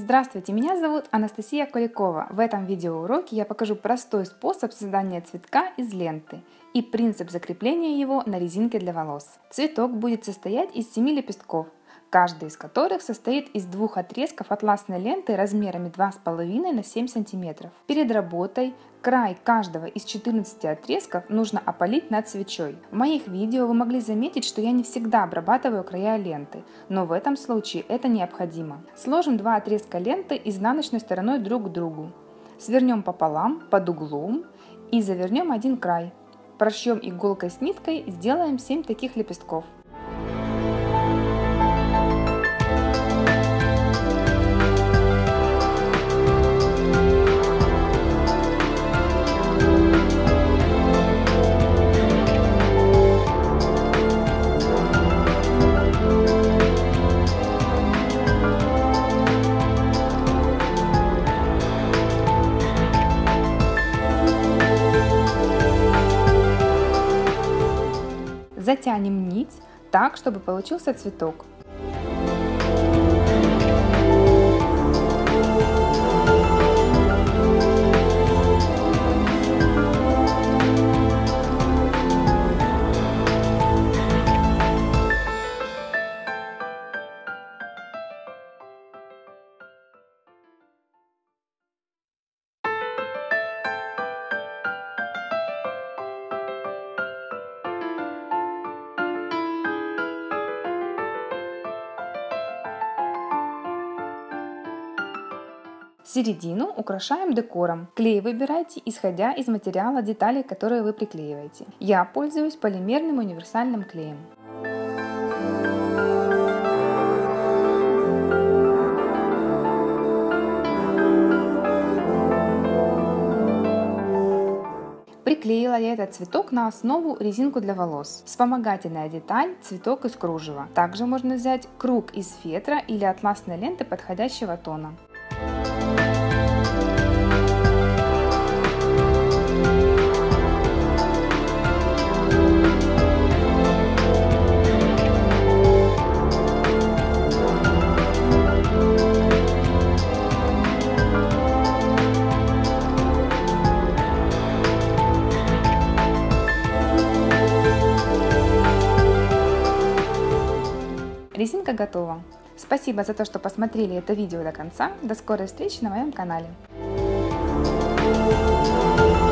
Здравствуйте, меня зовут Анастасия Куликова. В этом видеоуроке я покажу простой способ создания цветка из ленты и принцип закрепления его на резинке для волос. Цветок будет состоять из 7 лепестков, каждый из которых состоит из 2 отрезков атласной ленты размерами 2,5 на 7 см. Перед работой край каждого из 14 отрезков нужно опалить над свечой. В моих видео вы могли заметить, что я не всегда обрабатываю края ленты, но в этом случае это необходимо. Сложим 2 отрезка ленты изнаночной стороной друг к другу. Свернем пополам под углом и завернем один край. Прошьем иголкой с ниткой, сделаем 7 таких лепестков. Затянем нить так, чтобы получился цветок. Середину украшаем декором. Клей выбирайте, исходя из материала деталей, которые вы приклеиваете. Я пользуюсь полимерным универсальным клеем. Приклеила я этот цветок на основу резинку для волос. Вспомогательная деталь – цветок из кружева. Также можно взять круг из фетра или атласной ленты подходящего тона. Резинка готова. Спасибо за то, что посмотрели это видео до конца. До скорой встречи на моем канале.